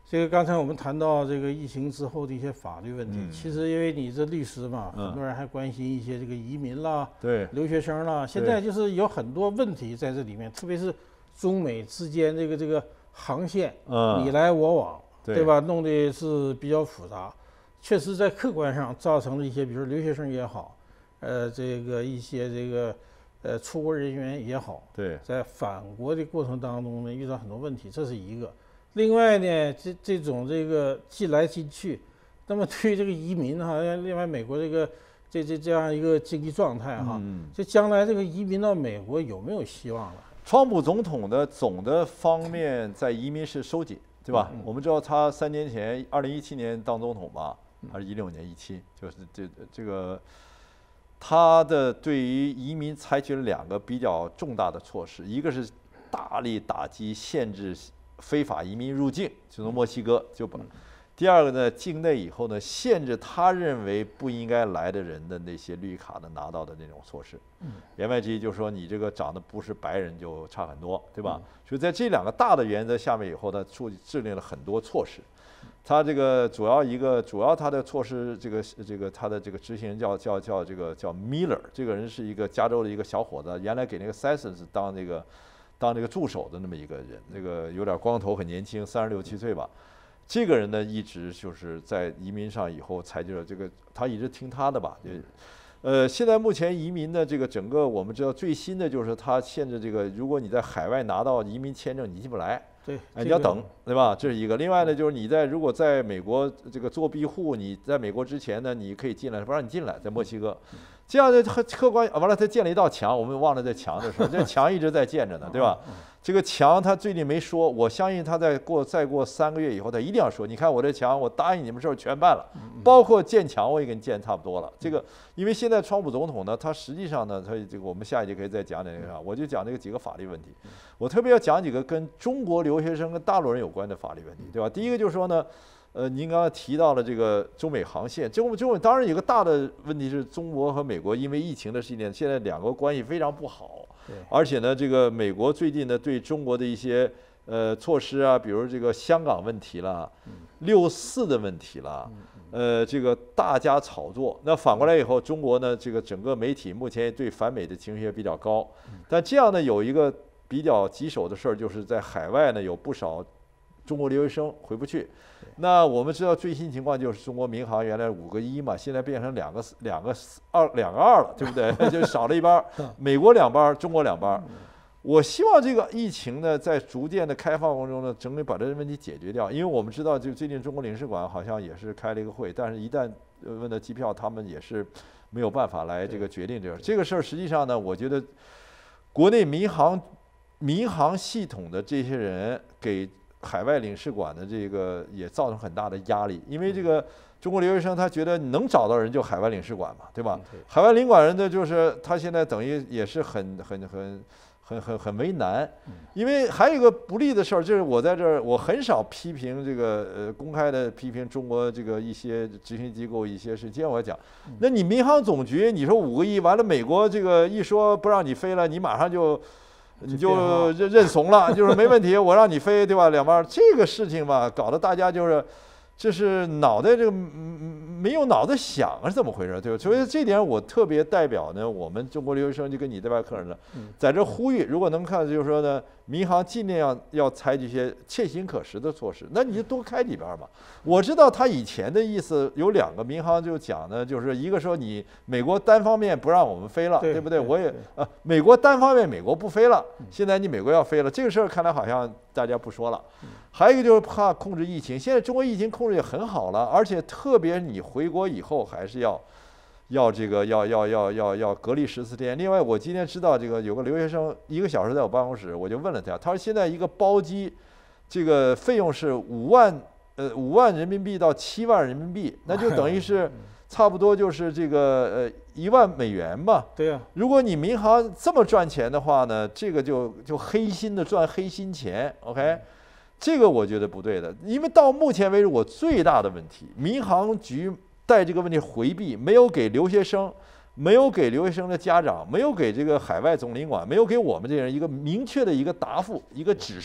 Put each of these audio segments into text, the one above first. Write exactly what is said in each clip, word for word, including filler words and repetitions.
这个刚才我们谈到这个疫情之后的一些法律问题， 嗯、 其实因为你是律师嘛， 嗯、 很多人还关心一些这个移民啦、 对留学生啦，现在就是有很多问题在这里面，特别是中美之间这个这个航线， 嗯、 你来我往， 对, 对吧？弄得是比较复杂，确实在客观上造成了一些，比如留学生也好，呃，这个一些这个呃出国人员也好， 对， 在返国的过程当中呢，遇到很多问题，这是一个。另外呢，这这种这个进来进去，那么对于这个移民哈，另外美国这个这这这样一个经济状态哈， 嗯， 这将来这个移民到美国有没有希望了？ 川普总统的总的方面在移民是收紧，对吧？ 嗯、 我们知道他三年前，二零一七年当总统吧，还是一六年一七，就是这这个他的对于移民采取了两个比较重大的措施，一个是大力打击限制非法移民入境，就从墨西哥就把；第二个呢，境内以后呢，限制他认为不应该来的人的那些绿卡的拿到的那种措施。言外之意就是说，你这个长得不是白人就差很多，对吧？所以在这两个大的原则下面以后，他出制定了很多措施。他这个主要一个主要他的措施，这个这个他的这个执行人叫叫叫这个叫 Miller， 这个人是一个加州的一个小伙子，原来给那个 Sessions 当那个。当这个助手的那么一个人，那个有点光头，很年轻，三十六七岁吧。这个人呢，一直就是在移民上以后采取了这个，他一直听他的吧。呃，现在目前移民的这个整个，我们知道最新的就是他限制这个，如果你在海外拿到移民签证，你进不来。 对， 哎，你要等，对吧？这是一个。另外呢，就是你在如果在美国这个做庇护，你在美国之前呢，你可以进来，不让你进来，在墨西哥。这样的客观，完了他建了一道墙，我们忘了这墙的事，这墙一直在建着呢，对吧？这个墙他最近没说，我相信他在过再过三个月以后，他一定要说。你看我这墙，我答应你们事儿全办了，包括建墙我也给你建差不多了。这个，因为现在川普总统呢，他实际上呢，他这个我们下一节可以再讲讲这个，我就讲这个几个法律问题。我特别要讲几个跟中国留学生跟大陆人有关的法律问题，对吧？第一个就是说呢。呃，您刚才提到了这个中美航线，中中美当然有个大的问题是中国和美国因为疫情的事件，现在两国关系非常不好。而且呢，这个美国最近呢对中国的一些呃措施啊，比如这个香港问题啦、六四的问题啦，呃，这个大加炒作。那反过来以后，中国呢这个整个媒体目前对反美的情绪也比较高。但这样呢有一个比较棘手的事儿，就是在海外呢有不少中国留学生回不去。那我们知道最新情况就是中国民航原来五个一嘛，现在变成两个两个二两个二了，对不对？就少了一班，美国两班，中国两班。我希望这个疫情呢，在逐渐的开放当中呢，整体把这个问题解决掉。因为我们知道，就最近中国领事馆好像也是开了一个会，但是一旦问到机票，他们也是没有办法来这个决定这个这个事儿。实际上呢，我觉得国内民航民航系统的这些人给海外领事馆的这个也造成很大的压力，因为这个中国留学生他觉得能找到人就海外领事馆嘛，对吧？海外领馆人的就是他现在等于也是很很很很很很为难，因为还有一个不利的事儿，就是我在这儿我很少批评这个呃公开的批评中国这个一些执行机构一些事。今天我讲，那你民航总局你说五个亿，完了美国这个一说不让你飞了，你马上就。你就认认怂了，就是没问题，我让你飞，对吧？两边这个事情吧，搞得大家就是，这是脑袋这个没有脑子想是怎么回事，对吧？所以这点我特别代表呢，我们中国留学生就跟你这边客人呢，在这呼吁，如果能看就是说呢，民航尽量要采取一些切心可实的措施，那你就多开几班吧。我知道他以前的意思有两个民航就讲呢，就是一个说你美国单方面不让我们飞了，对不对？我也呃，美国单方面美国不飞了，现在你美国要飞了，这个事儿看来好像大家不说了。还有一个就是怕控制疫情，现在中国疫情控制也很好了，而且特别你回国以后还是要要这个要要要要要隔离十四天。另外，我今天知道这个有个留学生一个小时在我办公室，我就问了他，他说现在一个包机这个费用是五万。呃，五万人民币到七万人民币，那就等于是差不多就是这个呃一万美元嘛。 对呀。 如果你民航这么赚钱的话呢，这个就就黑心的赚黑心钱 ，OK？ 这个我觉得不对的，因为到目前为止我最大的问题，民航局带这个问题回避，没有给留学生，没有给留学生的家长，没有给这个海外总领馆，没有给我们这些人一个明确的一个答复，一个指示。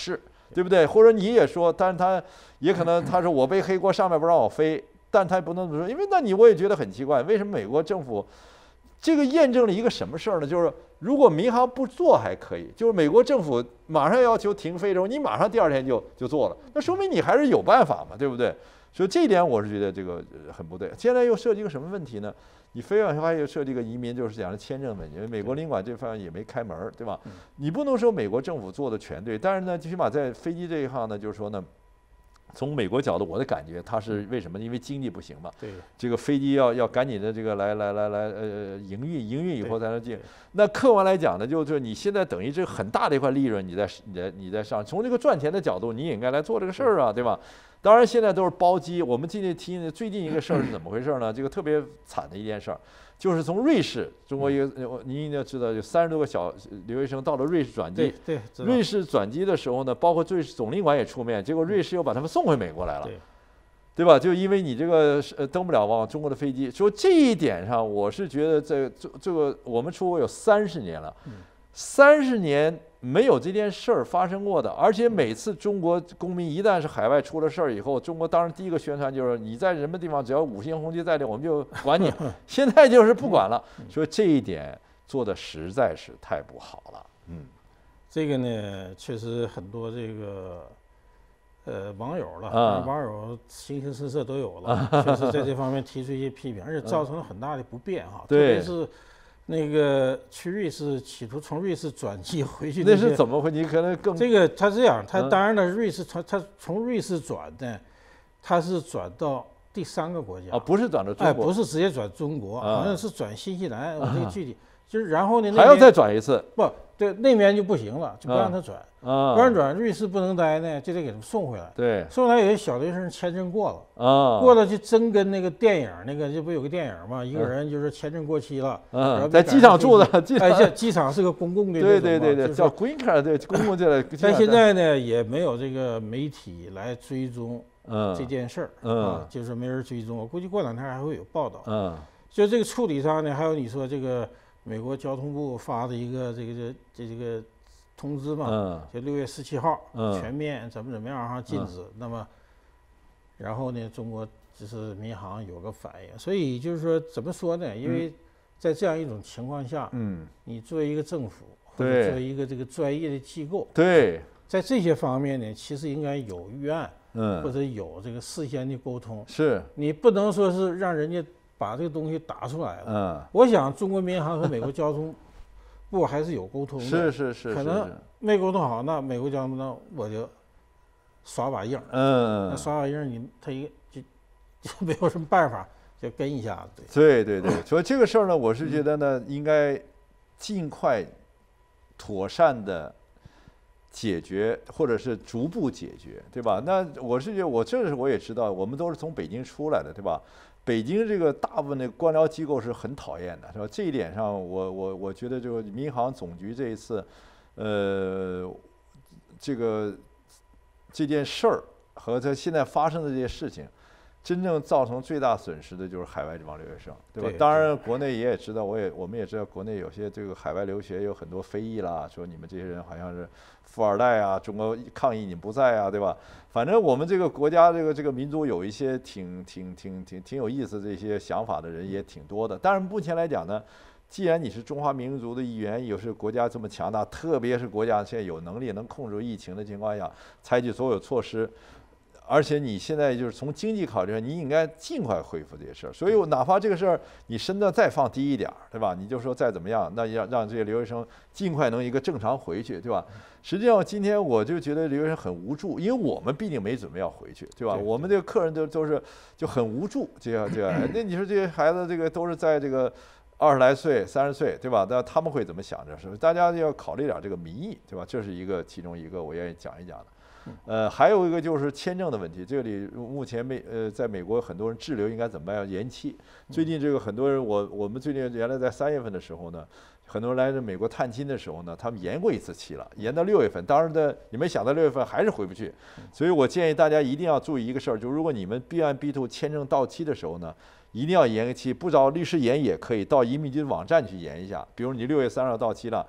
对不对？或者你也说，但是他也可能他说我背黑锅，上面不让我飞，但他不能这么说，因为那你我也觉得很奇怪，为什么美国政府这个验证了一个什么事儿呢？就是如果民航不做还可以，就是美国政府马上要求停飞的时候，你马上第二天就就做了，那说明你还是有办法嘛，对不对？所以这一点我是觉得这个很不对。现在又涉及一个什么问题呢？你飞往还又涉及一个移民，就是讲的签证问题，因为美国领馆这方面也没开门，对吧？你不能说美国政府做的全对，但是呢，最起码在飞机这一行呢，就是说呢。从美国角度，我的感觉，它是为什么？因为经济不行嘛， 对， 这个飞机要要赶紧的这个来来来来呃营运营运以后才能进。那客观来讲呢，就是你现在等于这很大的一块利润，你在你在你在上，从这个赚钱的角度，你也应该来做这个事儿啊，对吧？当然现在都是包机。我们今天听最近一个事儿是怎么回事呢？这个特别惨的一件事儿。就是从瑞士，中国一个，您应该知道，有三十多个小留学生到了瑞士转机。 对，对瑞士转机的时候呢，包括瑞士总领馆也出面，结果瑞士又把他们送回美国来了， 对， 对吧？就因为你这个呃登不了往中国的飞机，说这一点上，我是觉得这这这个我们出国有三十年了，三十年。没有这件事儿发生过的，而且每次中国公民一旦是海外出了事儿以后，中国当然第一个宣传就是你在什么地方只要五星红旗在这，我们就管你。现在就是不管了，所以这一点做的实在是太不好了。嗯， 这个呢，确实很多这个呃网友了， 啊、 网友形形色色都有了，确实在这方面提出一些批评，而且造成了很大的不便哈，特别是。那个去瑞士，企图从瑞士转机回去， 那是怎么回？你可能更这个他这样，他当然了，瑞士从他从瑞士转的，他是转到第三个国家啊，不是转到中国， 哎，不是直接转中国，好像是转新西兰，我这个具体就是然后呢， 还要再转一次， 不对，那边就不行了，就不让他转， 啊， 不让转，瑞士不能待呢，就得给他们送回来， 对， 送回来有些小留学生签证过了， 啊， 过了就真跟那个电影那个，这不有个电影嘛，一个人就是签证过期了， 嗯，在机场住的，机场， 哎，机场是个公共的， 对对对对，叫 green card， 对，公共的。 但现在呢，也没有这个媒体来追踪嗯这件事儿， 嗯， 啊，就是没人追踪，我估计过两天还会有报道， 嗯， 就这个处理上呢，还有你说这个美国交通部发的一个这个这这这个通知嘛， 嗯， 就六月十七号， 嗯， 全面怎么怎么样哈禁止，那么，然后呢，中国就是民航有个反应，所以就是说怎么说呢？因为在这样一种情况下， 嗯， 你作为一个政府或者作为一个这个专业的机构， 对， 在这些方面呢，其实应该有预案， 嗯， 或者有这个事先的沟通， 是你不能说是让人家把这个东西打出来了。 嗯， 我想中国民航和美国交通部还是有沟通的， 是是是， 可能没沟通好，那美国交通那我就耍把硬， 嗯， 那耍把硬你他一就就没有什么办法，就跟一下子。 对对对，所以这个事儿呢，我是觉得呢，应该尽快妥善的解决，或者是逐步解决，对吧？那我是觉得，我这是我也知道，我们都是从北京出来的，对吧？北京这个大部分的官僚机构是很讨厌的，是吧？这一点上我，我我我觉得，这个民航总局这一次，呃，这个这件事儿和它现在发生的这些事情，真正造成最大损失的就是海外这帮留学生，对吧？ 对当然，国内也知道，我也我们也知道，国内有些这个海外留学有很多非议啦，说你们这些人好像是富二代啊，中国抗议你不在啊，对吧？反正我们这个国家这个这个民族有一些挺挺挺挺挺有意思这些想法的人也挺多的。但是目前来讲呢，既然你是中华民族的一员，又是国家这么强大，特别是国家现在有能力能控制疫情的情况下，采取所有措施。而且你现在就是从经济考虑上，你应该尽快恢复这些事儿。所以，我哪怕这个事儿你身段再放低一点儿，对吧？你就说再怎么样，那让让这些留学生尽快能一个正常回去，对吧？实际上，今天我就觉得留学生很无助，因为我们毕竟没准备要回去，对吧？我们这个客人都都是就很无助，这样这样。那你说这些孩子，这个都是在这个二十来岁、三十岁，对吧？那他们会怎么想着？是不是？大家要考虑点这个民意，对吧？这是一个其中一个我愿意讲一讲的。呃，还有一个就是签证的问题，这里目前美呃，在美国很多人滞留应该怎么办？要延期。最近这个很多人，我我们最近原来在三月份的时候呢，很多人来美国探亲的时候呢，他们延过一次期了，延到六月份。当然的，你没想到六月份还是回不去，所以我建议大家一定要注意一个事儿，就如果你们 B 一 B 二 签证到期的时候呢，一定要延个期，不找律师延也可以，到移民局网站去延一下。比如你六月三号到期了。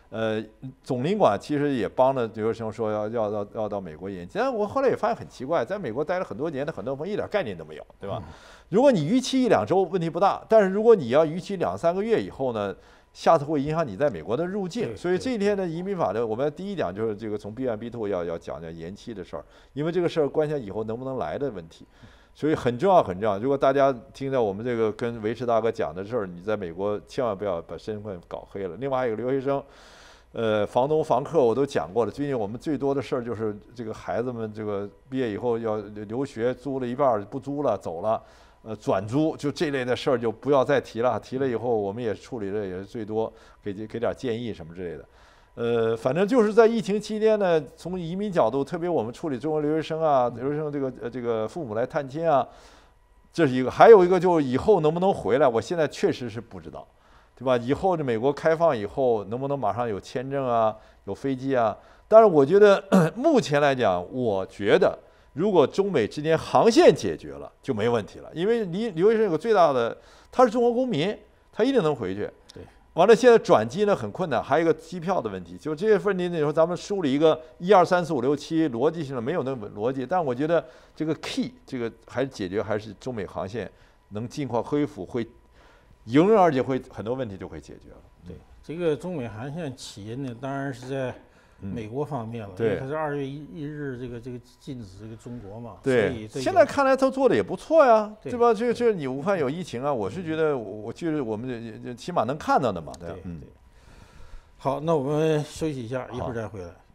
呃，总领馆其实也帮了留学生说要要要要到美国研究，但我后来也发现很奇怪，在美国待了很多年的很多朋友一点概念都没有，对吧？如果你逾期一两周问题不大，但是如果你要逾期两三个月以后呢，下次会影响你在美国的入境。所以这一天的移民法呢，我们第一讲就是这个从 B one B two 要要讲讲延期的事儿，因为这个事儿关系以后能不能来的问题。所以很重要，很重要。如果大家听到我们这个跟维持大哥讲的事儿，你在美国千万不要把身份搞黑了。另外还有留学生，呃，房东、房客我都讲过了。最近我们最多的事儿就是这个孩子们这个毕业以后要留学，租了一半不租了走了，呃，转租就这类的事儿就不要再提了。提了以后我们也处理的也是最多，给给点建议什么之类的。呃，反正就是在疫情期间呢，从移民角度，特别我们处理中国留学生啊，留学生这个呃这个父母来探亲啊，这是一个；还有一个就是以后能不能回来，我现在确实是不知道，对吧？以后这美国开放以后，能不能马上有签证啊，有飞机啊？但是我觉得目前来讲，我觉得如果中美之间航线解决了就没问题了，因为离留学生有个最大的，他是中国公民，他一定能回去。 对。 完了，现在转机呢很困难，还有一个机票的问题。就这些问题，那时候咱们梳理一个一二三四五六七逻辑性的没有那么逻辑，但我觉得这个 key 这个还是解决，还是中美航线能尽快恢复，会迎刃而解，会很多问题就会解决了。 对，这个中美航线起因呢，当然是在美国方面了， 嗯、对， 因为它是二月一一日这个这个禁止这个中国嘛。 对，现在看来他做的也不错呀， 对, 对吧？这这你武汉有疫情啊，我是觉得我就是我们起码能看到的嘛，对吧？ 对嗯。 好，那我们休息一下，一会儿再回来。